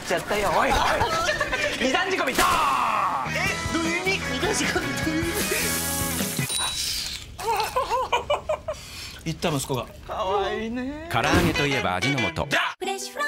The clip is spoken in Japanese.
ちゃったよ。おいおい、二段仕込みドーン。 どういう意味？二段仕込みどういう意味？ 言った息子が。可愛いね。 唐揚げといえば味の素。 フレッシュフラ